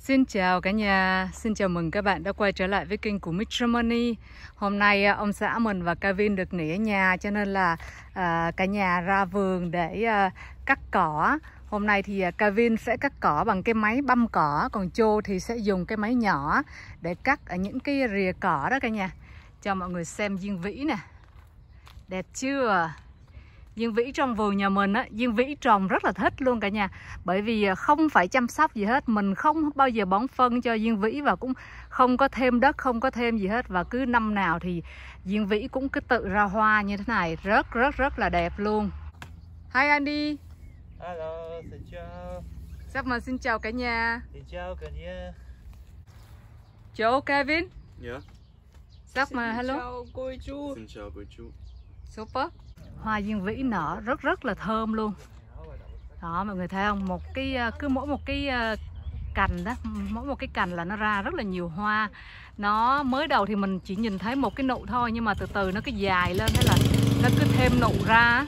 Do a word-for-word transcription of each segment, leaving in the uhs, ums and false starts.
Xin chào cả nhà, xin chào mừng các bạn đã quay trở lại với kênh của mít Money. Hôm nay ông xã mình và Kevin được nghỉ ở nhà cho nên là à, cả nhà ra vườn để à, cắt cỏ. Hôm nay thì à, Kevin sẽ cắt cỏ bằng cái máy băm cỏ, còn Joe thì sẽ dùng cái máy nhỏ để cắt ở những cái rìa cỏ đó cả nhà. Cho mọi người xem diên vĩ nè, đẹp chưa? Diên vĩ trong vườn nhà mình á, diên vĩ trồng rất là thích luôn cả nhà. Bởi vì không phải chăm sóc gì hết, mình không bao giờ bón phân cho diên vĩ và cũng không có thêm đất, không có thêm gì hết. Và cứ năm nào thì diên vĩ cũng cứ tự ra hoa như thế này, rất rất rất là đẹp luôn. Hi Andy. Hello, xin chào. Sắp mà xin chào cả nhà. Xin chào cả nhà. Chào Kevin. Yeah. Sắp mà hello. Xin chào cô chú. Xin chào cô chú. Super. Hoa diên vĩ nở rất rất là thơm luôn. Đó mọi người thấy không? Một cái cứ mỗi một cái cành đó, mỗi một cái cành là nó ra rất là nhiều hoa. Nó mới đầu thì mình chỉ nhìn thấy một cái nụ thôi, nhưng mà từ từ nó cứ dài lên, thế là nó cứ thêm nụ ra.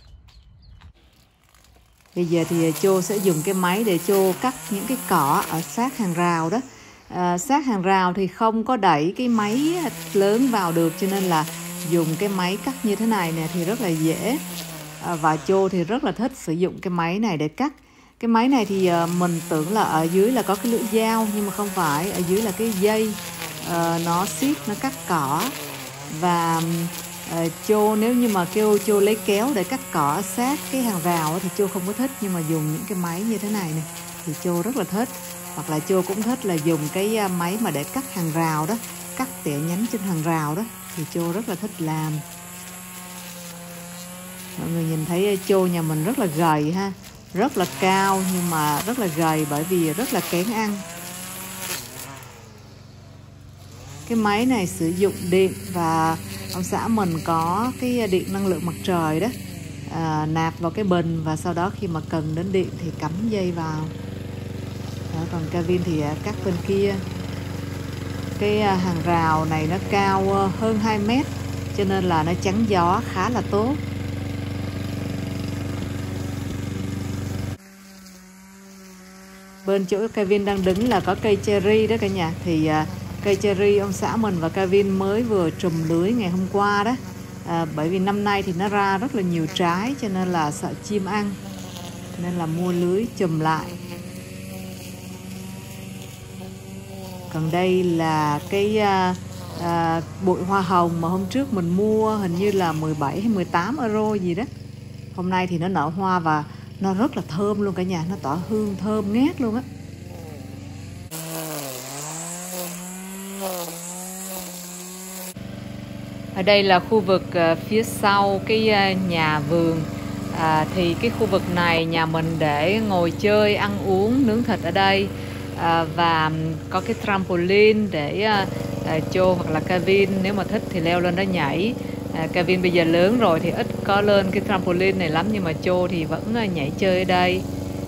Bây giờ thì Joe sẽ dùng cái máy để Joe cắt những cái cỏ ở sát hàng rào đó. À, sát hàng rào thì không có đẩy cái máy lớn vào được, cho nên là dùng cái máy cắt như thế này nè thì rất là dễ. À, và Joe thì rất là thích sử dụng cái máy này để cắt. Cái máy này thì uh, mình tưởng là ở dưới là có cái lưỡi dao, nhưng mà không phải, ở dưới là cái dây uh, nó siết, nó cắt cỏ. Và uh, Joe nếu như mà kêu Joe lấy kéo để cắt cỏ sát cái hàng rào thì Joe không có thích, nhưng mà dùng những cái máy như thế này này thì Joe rất là thích. Hoặc là Joe cũng thích là dùng cái máy mà để cắt hàng rào đó, cắt tỉa nhánh trên hàng rào đó thì Joe rất là thích làm. Mọi người nhìn thấy Joe nhà mình rất là gầy ha, rất là cao nhưng mà rất là gầy bởi vì rất là kén ăn. Cái máy này sử dụng điện và ông xã mình có cái điện năng lượng mặt trời đó, à, nạp vào cái bình và sau đó khi mà cần đến điện thì cắm dây vào. Đó, còn Kevin thì cắt bên kia. Cái hàng rào này nó cao hơn hai mét cho nên là nó chắn gió khá là tốt. Bên chỗ Kevin đang đứng là có cây cherry đó cả nhà. Thì cây cherry ông xã mình và Kevin mới vừa trùm lưới ngày hôm qua đó. À, bởi vì năm nay thì nó ra rất là nhiều trái cho nên là sợ chim ăn, nên là mua lưới trùm lại. Còn đây là cái à, à, bụi hoa hồng mà hôm trước mình mua hình như là mười bảy hay mười tám euro gì đó. Hôm nay thì nó nở hoa và nó rất là thơm luôn cả nhà, nó tỏa hương thơm ngát luôn á. Ở đây là khu vực uh, phía sau cái uh, nhà vườn. À, thì cái khu vực này nhà mình để ngồi chơi, ăn uống, nướng thịt ở đây. À, và có cái trampoline để à, à, Joe hoặc là Kevin nếu mà thích thì leo lên đó nhảy. à, Kevin bây giờ lớn rồi thì ít có lên cái trampoline này lắm, nhưng mà Joe thì vẫn à, nhảy chơi ở đây.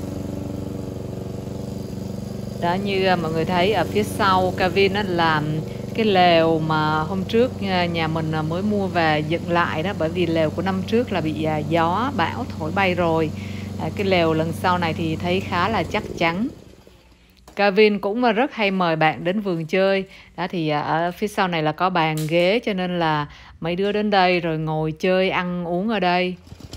Đó, như à, mọi người thấy ở phía sau Kevin á, làm cái lều mà hôm trước à, nhà mình à, mới mua về dựng lại đó, bởi vì lều của năm trước là bị à, gió bão thổi bay rồi. à, Cái lều lần sau này thì thấy khá là chắc chắn. Kevin cũng rất hay mời bạn đến vườn chơi. Đó thì ở phía sau này là có bàn ghế cho nên là mấy đứa đến đây rồi ngồi chơi, ăn uống ở đây.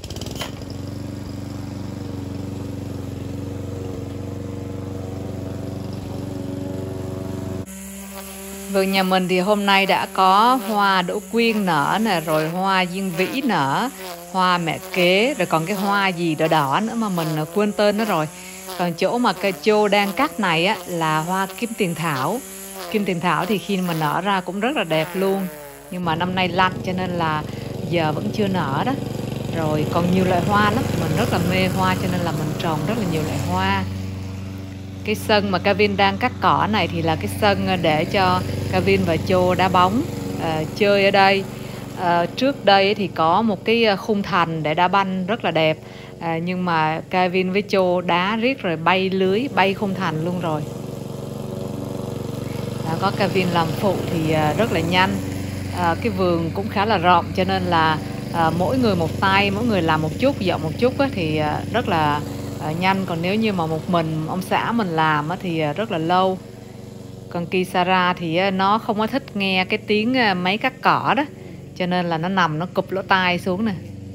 Vườn nhà mình thì hôm nay đã có hoa đỗ quyên nở nè, rồi hoa diên vĩ nở, hoa mẹ kế, rồi còn cái hoa gì đỏ đỏ nữa mà mình quên tên nó rồi. Còn chỗ mà cây Joe đang cắt này á, là hoa kim tiền thảo. Kim tiền thảo thì khi mà nở ra cũng rất là đẹp luôn. Nhưng mà năm nay lạnh cho nên là giờ vẫn chưa nở đó. Rồi còn nhiều loại hoa lắm, mình rất là mê hoa cho nên là mình trồng rất là nhiều loại hoa. Cái sân mà Kevin đang cắt cỏ này thì là cái sân để cho Kevin và Joe đá bóng uh, chơi ở đây. Uh, trước đây thì có một cái khung thành để đá banh rất là đẹp. À, nhưng mà Kevin với Joe đá riết rồi bay lưới, bay khung thành luôn rồi. À, có Kevin làm phụ thì à, rất là nhanh. À, cái vườn cũng khá là rộng cho nên là à, mỗi người một tay, mỗi người làm một chút, dọn một chút á, thì à, rất là uh, nhanh. Còn nếu như mà một mình ông xã mình làm uh, thì uh, rất là lâu. Còn Kisara thì uh, nó không có thích nghe cái tiếng uh, máy cắt cỏ đó, cho nên là nó nằm nó cụp lỗ tai xuống nè.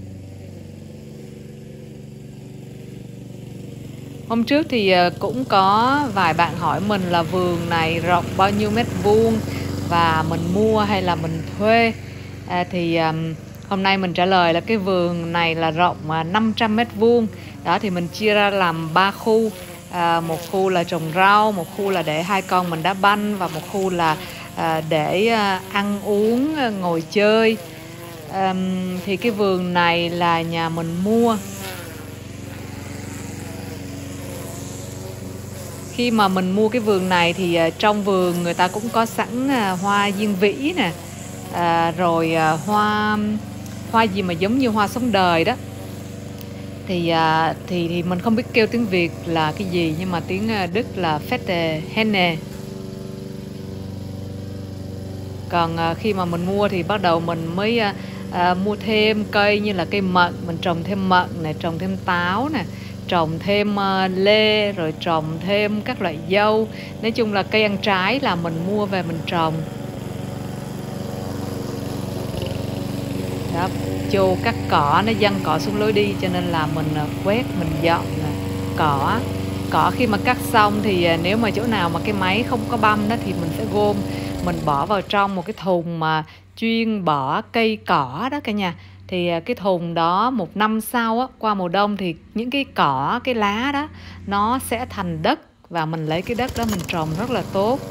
Hôm trước thì cũng có vài bạn hỏi mình là vườn này rộng bao nhiêu mét vuông và mình mua hay là mình thuê. à, Thì um, hôm nay mình trả lời là cái vườn này là rộng năm trăm mét vuông. Đó thì mình chia ra làm ba khu. à, Một khu là trồng rau, một khu là để hai con mình đá banh, và một khu là à, để à, ăn uống, ngồi chơi. à, Thì cái vườn này là nhà mình mua. Khi mà mình mua cái vườn này thì uh, trong vườn người ta cũng có sẵn uh, hoa diên vĩ nè, uh, rồi uh, hoa hoa gì mà giống như hoa sống đời đó. Thì uh, thì thì mình không biết kêu tiếng Việt là cái gì, nhưng mà tiếng uh, Đức là Fette Henne. Còn uh, khi mà mình mua thì bắt đầu mình mới uh, uh, mua thêm cây như là cây mận, mình trồng thêm mận này, trồng thêm táo nè, trồng thêm uh, lê, rồi trồng thêm các loại dâu. Nói chung là cây ăn trái là mình mua về mình trồng. Đó, chô cắt cỏ, nó văng cỏ xuống lối đi, cho nên là mình uh, quét, mình dọn uh, cỏ. Cỏ khi mà cắt xong thì uh, nếu mà chỗ nào mà cái máy không có băm đó thì mình sẽ gom, mình bỏ vào trong một cái thùng mà chuyên bỏ cây cỏ đó cả nhà. Thì cái thùng đó một năm sau á, qua mùa đông thì những cái cỏ, cái lá đó nó sẽ thành đất, và mình lấy cái đất đó mình trồng rất là tốt.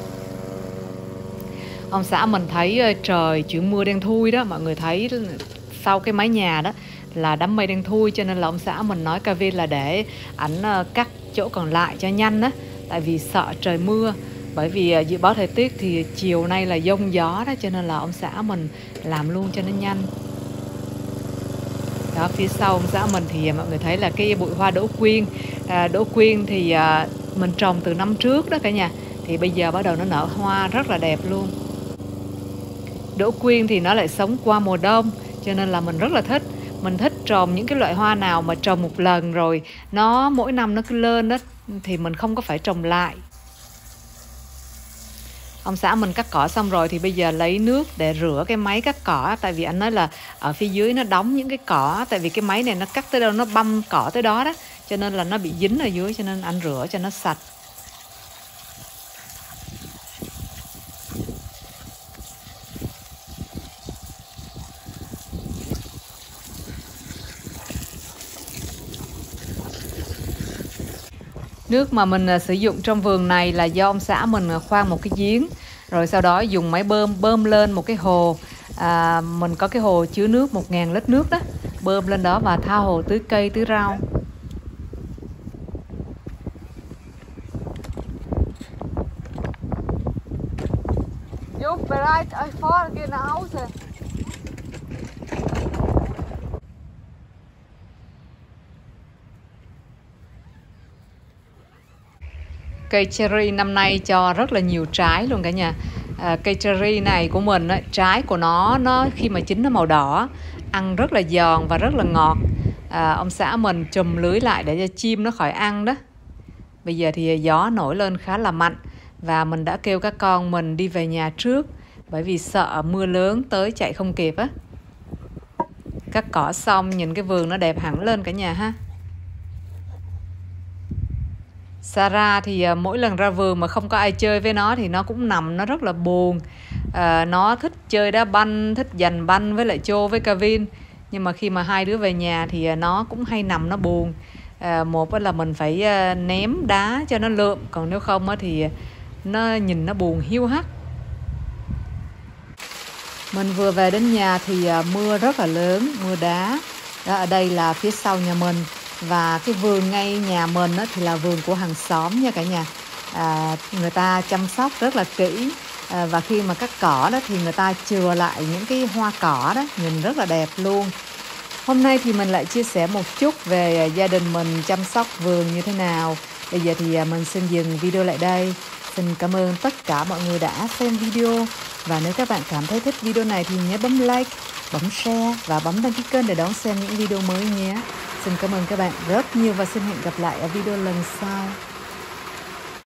Ông xã mình thấy trời chuyển mưa đen thui đó, mọi người thấy sau cái mái nhà đó là đám mây đen thui, cho nên là ông xã mình nói Kevin là để ảnh cắt chỗ còn lại cho nhanh á, tại vì sợ trời mưa. Bởi vì dự báo thời tiết thì chiều nay là giông gió đó, cho nên là ông xã mình làm luôn cho nó nhanh. Đó, phía sau ông xã mình thì mọi người thấy là cái bụi hoa đỗ quyên. à, Đỗ quyên thì à, mình trồng từ năm trước đó cả nhà. Thì bây giờ bắt đầu nó nở hoa rất là đẹp luôn. Đỗ quyên thì nó lại sống qua mùa đông, cho nên là mình rất là thích. Mình thích trồng những cái loại hoa nào mà trồng một lần rồi nó mỗi năm nó cứ lên đó, thì mình không có phải trồng lại. Ông xã mình cắt cỏ xong rồi thì bây giờ lấy nước để rửa cái máy cắt cỏ. Tại vì anh nói là ở phía dưới nó đóng những cái cỏ, tại vì cái máy này nó cắt tới đâu nó băm cỏ tới đó đó, cho nên là nó bị dính ở dưới, cho nên anh rửa cho nó sạch. Nước mà mình sử dụng trong vườn này là do ông xã mình khoan một cái giếng, rồi sau đó dùng máy bơm bơm lên một cái hồ. à, Mình có cái hồ chứa nước một nghìn lít nước đó, bơm lên đó và tha hồ tưới cây, tưới rau. Cây cherry năm nay cho rất là nhiều trái luôn cả nhà. à, Cây cherry này của mình á, trái của nó nó khi mà chín nó màu đỏ, ăn rất là giòn và rất là ngọt. à, Ông xã mình chùm lưới lại để cho chim nó khỏi ăn đó. Bây giờ thì gió nổi lên khá là mạnh, và mình đã kêu các con mình đi về nhà trước, bởi vì sợ mưa lớn tới chạy không kịp á. Cắt cỏ xong nhìn cái vườn nó đẹp hẳn lên cả nhà ha. Sarah thì mỗi lần ra vườn mà không có ai chơi với nó thì nó cũng nằm, nó rất là buồn. à, Nó thích chơi đá banh, thích giành banh với lại Joe với Kevin. Nhưng mà khi mà hai đứa về nhà thì nó cũng hay nằm, nó buồn. à, Một là mình phải ném đá cho nó lượm, còn nếu không thì nó nhìn nó buồn hiu hắt. Mình vừa về đến nhà thì mưa rất là lớn, mưa đá. Đó, ở đây là phía sau nhà mình. Và cái vườn ngay nhà mình á, thì là vườn của hàng xóm nha cả nhà. à, Người ta chăm sóc rất là kỹ. à, Và khi mà cắt cỏ đó thì người ta chừa lại những cái hoa cỏ đó, nhìn rất là đẹp luôn. Hôm nay thì mình lại chia sẻ một chút về gia đình mình chăm sóc vườn như thế nào. Bây giờ thì mình xin dừng video lại đây. Xin cảm ơn tất cả mọi người đã xem video. Và nếu các bạn cảm thấy thích video này thì nhớ bấm like, bấm share và bấm đăng ký kênh để đón xem những video mới nhé. Xin cảm ơn các bạn rất nhiều và xin hẹn gặp lại ở video lần sau.